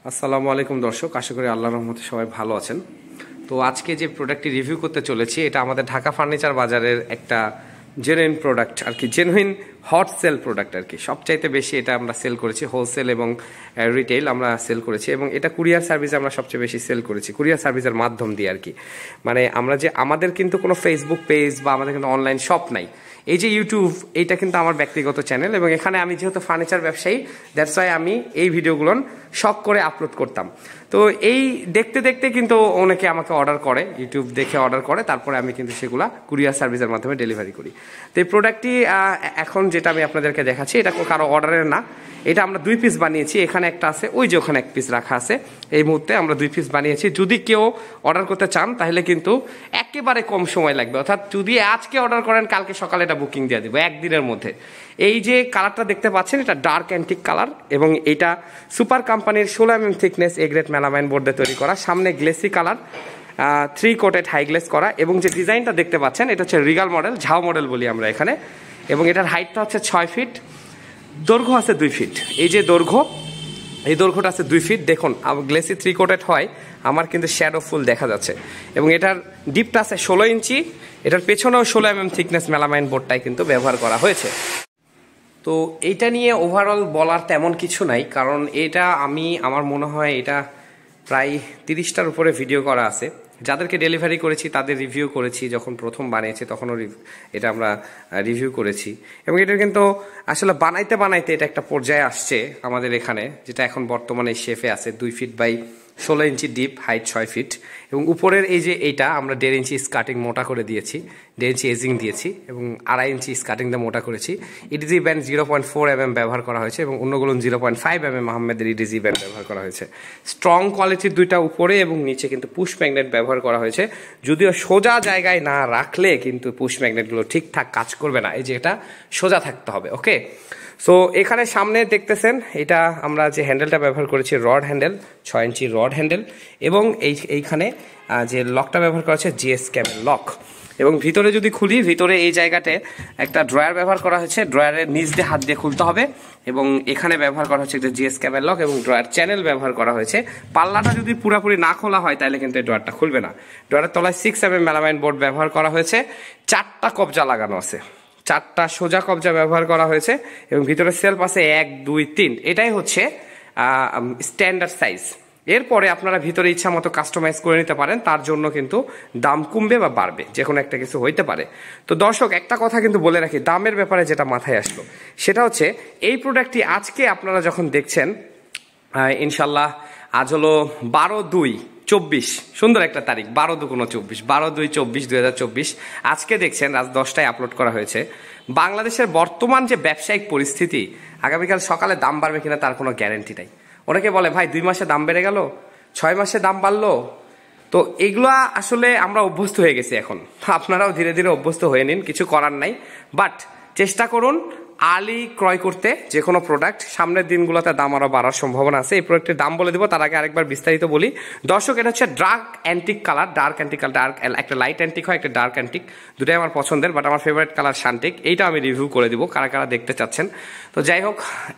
আসসালামু আলাইকুম দর্শক, আশা করি আল্লাহর রহমতে সবাই ভালো আছেন। তো আজকে যে প্রোডাক্টটি রিভিউ করতে চলেছি এটা আমাদের ঢাকা ফার্নিচার বাজারের একটা জেনুইন প্রোডাক্ট আর কি, জেনুইন হট সেল প্রোডাক্ট আর কি। সবচাইতে বেশি এটা আমরা সেল করেছি, হোলসেল এবং রিটেল আমরা সেল করেছি, এবং এটা কুরিয়ার সার্ভিস আমরা সবচেয়ে বেশি সেল করেছি, কুরিয়ার সার্ভিসের মাধ্যম দিয়ে আর কি। মানে আমরা যে আমাদের কিন্তু কোনো ফেসবুক পেজ বা আমাদের কিন্তু অনলাইন শপ নাই, এই যে ইউটিউব, এইটা কিন্তু আমার ব্যক্তিগত চ্যানেল, এবং এখানে আমি যেহেতু ফার্নিচার ব্যবসায়ী, দ্যাটস ওয়াই আমি এই ভিডিওগুলো শখ করে আপলোড করতাম। তো এই দেখতে দেখতে কিন্তু অনেকে আমাকে অর্ডার করে, ইউটিউব দেখে অর্ডার করে, তারপরে আমি কিন্তু সেগুলা কুরিয়ার সার্ভিসের মাধ্যমে ডেলিভারি করি। তো এই প্রোডাক্টটি এখন যেটা আমি আপনাদেরকে দেখাচ্ছি, এটা কারো অর্ডারের না, এটা আমরা 2 পিস বানিয়েছি। এখানে একটা আছে, ওই যে ওখানে 1 পিস রাখা আছে। এই মুহূর্তে আমরা 2 পিস বানিয়েছি। যদি কেউ অর্ডার করতে চান তাহলে কিন্তু একেবারে কম সময় লাগবে, অর্থাৎ যদি আজকে অর্ডার করেন কালকে সকালে এটা বুকিং দিয়ে দিব একদিনের মধ্যে। এই যে কালারটা দেখতে পাচ্ছেন, এটা ডার্ক অ্যান্টিক কালার, এবং এটা সুপার কোম্পানির 16 mm thickness A grade melamine board দিয়ে তৈরি করা, সামনে glossy colour, 3 coated high gloss করা, এবং যে ডিজাইনটা দেখতে পাচ্ছেন এটা হচ্ছে রিগাল মডেল, ঝাও মডেল বলি আমরা এখানে, এবং এটার হাইটটা হচ্ছে 6 ফিট, দৈর্ঘ্য আছে 2 ফিট। এই যে দৈর্ঘ্য, এই দৈর্ঘ্যটা আছে 2 ফিট। দেখুন গ্লেসি 3 কোটেড হয়, আমার কিন্তু শ্যাডো ফুল দেখা যাচ্ছে, এবং এটার ডিপটা আছে 16 ইঞ্চি। এটার পেছনেও 16 mm থিকনেস মেলামাইন বোর্ডটাই কিন্তু ব্যবহার করা হয়েছে। তো এইটা নিয়ে ওভারঅল বলার তেমন কিছু নাই, কারণ এটা আমার মনে হয় এটা প্রায় 30টার উপরে ভিডিও করা আছে। যাদেরকে ডেলিভারি করেছি তাদের রিভিউ করেছি, যখন প্রথম বানিয়েছি তখনও এটা আমরা রিভিউ করেছি, এবং এটা কিন্তু আসলে বানাইতে বানাইতে এটা একটা পর্যায়ে আসছে আমাদের এখানে, যেটা এখন বর্তমানে শেফে আছে। 2 feet by 16 inch deep, height 6 feet, এবং উপরের এই যে এইটা আমরা 1.5 ইঞ্চি স্কার্টিং মোটা করে দিয়েছি, 1.5 ইঞ্চি এজিং দিয়েছি, এবং 2.5 ইঞ্চি স্কার্টিং দিয়ে মোটা করেছি। ইডিজি ব্যান্ড 0.4 mm ব্যবহার করা হয়েছে, এবং অন্যগুলো 0.5 mm আহমেদের ইডিজি ব্যান্ড ব্যবহার করা হয়েছে। স্ট্রং কোয়ালিটির দুইটা উপরে এবং নিচে কিন্তু পুশ ম্যাগনেট ব্যবহার করা হয়েছে, যদিও সোজা জায়গায় না রাখলে কিন্তু পুশ ম্যাগনেটগুলো ঠিকঠাক কাজ করবে না, এই যে এটা সোজা থাকতে হবে। ওকে, সো এখানে সামনে দেখতেছেন এটা আমরা যে হ্যান্ডেলটা ব্যবহার করেছি rod handle, 6 inch rod handle, এবং এইখানে যে লকটা ব্যবহার করা হয়েছে জিএস ক্যামেল লক। এবং ভিতরে যদি খুলি, ভিতরে এই জায়গাতে একটা ড্রয়ার ব্যবহার করা হয়েছে, ড্রয়ারের নিচ দিয়ে হাত দিয়ে খুলতে হবে, এবং এখানে ব্যবহার করা হচ্ছে একটা জিএস ক্যামেল লক, এবং ড্রয়ার চ্যানেল ব্যবহার করা হয়েছে। পাল্লাটা যদি পুরোপুরি না খোলা হয় তাহলে কিন্তু এই ড্রয়ারটা খুলবে না। ড্রয়ারের তলায় 6 mm মেলামাইন বোর্ড ব্যবহার করা হয়েছে, 4টা কবজা লাগানো আছে, 4টা সোজা কবজা ব্যবহার করা হয়েছে, এবং ভিতরে সেলফ আছে 1 2 3। এটাই হচ্ছে স্ট্যান্ডার্ড সাইজ। এরপরে আপনারা ভিতরে ইচ্ছা মতো কাস্টমাইজ করে নিতে পারেন, তার জন্য কিন্তু দাম কমবে বা বাড়বে, যে কোনো একটা কিছু হইতে পারে। তো দর্শক একটা কথা কিন্তু বলে রাখি, দামের ব্যাপারে যেটা মাথায় আসলো সেটা হচ্ছে এই প্রোডাক্টটি আজকে আপনারা যখন দেখছেন, ইনশাল্লাহ আজ হলো 12/2/24, সুন্দর একটা তারিখ, 12/2/24, 12/2/24/2024। আজকে দেখছেন রাত 10টায় আপলোড করা হয়েছে। বাংলাদেশের বর্তমান যে ব্যবসায়িক পরিস্থিতি, আগামীকাল সকালে দাম বাড়বে কিনা তার কোনো গ্যারেন্টি নাই। অনেকে বলে ভাই 2 মাসে দাম বেড়ে গেল, 6 মাসে দাম বাড়লো। তো এগুলা আসলে আমরা অভ্যস্ত হয়ে গেছি এখন, আপনারাও ধীরে ধীরে অভ্যস্ত হয়ে নিন, কিছু করার নাই। বাট চেষ্টা করুন আর্লি ক্রয় করতে যে কোনো প্রোডাক্ট, সামনের দিনগুলোতে দাম আরও বাড়ার সম্ভাবনা আছে। এই প্রোডাক্টের দাম বলে দেবো, তার আগে আরেকবার বিস্তারিত বলি। দর্শক এটা হচ্ছে dark antique colour, dark antique colour, dark একটা লাইট অ্যান্টিক হয়, একটা ডার্ক অ্যান্টিক, দুটাই আমার পছন্দের, বাট আমার ফেভারিট কালার শান্টিক। এইটা আমি রিভিউ করে দিব কারা কারা দেখতে চাচ্ছেন। তো যাই হোক,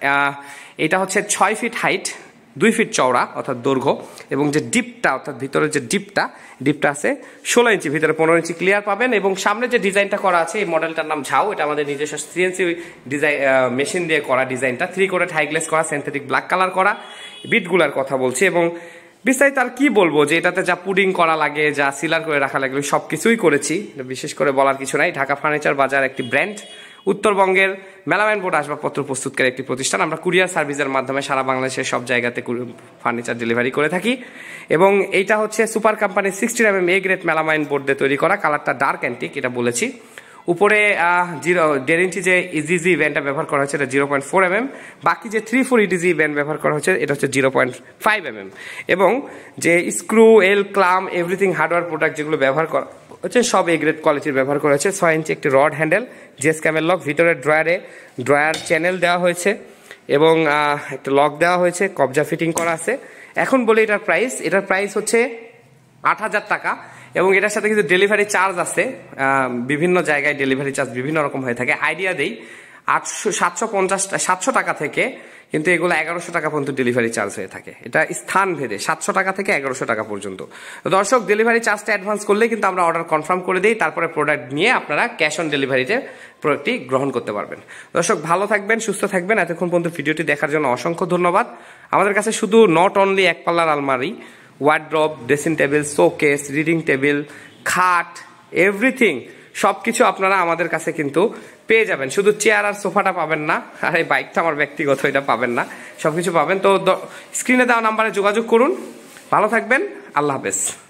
এটা হচ্ছে 6 ফিট হাইট, 2 ফিট চওড়া অর্থাৎ দৈর্ঘ্য, এবং যে ডিপটা অর্থাৎ ভিতরে যে ডিপটা আছে 16 ইঞ্চি, ভিতরে 15 ইঞ্চি ক্লিয়ার পাবেন। এবং সামনে যে ডিজাইনটা করা আছে, এই মডেলটার নাম ঝাও, এটা আমাদের নিজস্ব সিএনসি ডিজাইন মেশিন দিয়ে করা ডিজাইনটা, 3 কোটেড হাই গ্লেস করা, সিনথেটিক ব্ল্যাক কালার করা, বিটগুলার কথা বলছি। এবং বিস্তারিত আর কি বলবো, যে এটাতে যা পুডিং করা লাগে, যা সিলার করে রাখা লাগে, সব কিছুই করেছি, বিশেষ করে বলার কিছু নাই। ঢাকা ফার্নিচার বাজার একটি ব্র্যান্ড, উত্তরবঙ্গের মেলামাইন বোর্ড আসবাবপত্র প্রস্তুতকারী একটি প্রতিষ্ঠান। আমরা কুরিয়ার সার্ভিসের মাধ্যমে সারা বাংলাদেশের সব জায়গাতে ফার্নিচার ডেলিভারি করে থাকি। এবং এইটা হচ্ছে সুপার কোম্পানির 16 mm A grade melamine board দিয়ে তৈরি করা, কালারটা ডার্ক অ্যান্টিক, এটা বলেছি। উপরে 1.5 ইঞ্চি যে ইডিজি ব্যান্ডটা ব্যবহার করা হয়েছে, এটা 0.4 mm, বাকি যে 3/4 ইডিজি ব্যান্ড ব্যবহার করা হয়েছে এটা হচ্ছে 0.5 mm। এবং যে screw, L, clamp, everything hardware product যেগুলো ব্যবহার করা হচ্ছে সব এ গ্রেড কোয়ালিটির ব্যবহার করা হয়েছে। 6 ইঞ্চি একটি rod handle, GS camel lock, ভিতরে ড্রয়ার চ্যানেল দেওয়া হয়েছে, এবং একটা লক দেওয়া হয়েছে, কবজা ফিটিং করা আছে। এখন বলি এটার প্রাইস হচ্ছে 8000 টাকা, এবং এটার সাথে কিন্তু ডেলিভারি চার্জ আছে। বিভিন্ন জায়গায় ডেলিভারি চার্জ বিভিন্ন রকম হয়ে থাকে। আইডিয়া দেই 750 টাকা থেকে কিন্তু এগুলো 1100 টাকা পর্যন্ত ডেলিভারি চার্জ হয়ে থাকে। এটা স্থান ভেদে 700 টাকা থেকে 1100 টাকা পর্যন্ত। তো দর্শক, ডেলিভারি চার্জটা অ্যাডভান্স করলে কিন্তু আমরা অর্ডার কনফার্ম করে দিই, তারপরে প্রোডাক্ট নিয়ে আপনারা ক্যাশ অন ডেলিভারিতে প্রোডাক্টটি গ্রহণ করতে পারবেন। দর্শক, ভালো থাকবেন, সুস্থ থাকবেন। এতক্ষণ পর্যন্ত ভিডিওটি দেখার জন্য অসংখ্য ধন্যবাদ। আমাদের কাছে শুধু নট অনলি এক পাল্লার আলমারি, wardrobe, dressing table, showcase, reading table, খাট, এভরিথিং সবকিছু আপনারা আমাদের কাছে কিন্তু পেয়ে যাবেন। শুধু চেয়ার আর সোফাটা পাবেন না, আর এই বাইকটা আমার ব্যক্তিগত, এটা পাবেন না, সবকিছু পাবেন। তো স্ক্রিনে দেওয়া নাম্বারে যোগাযোগ করুন। ভালো থাকবেন, আল্লাহ হাফেজ।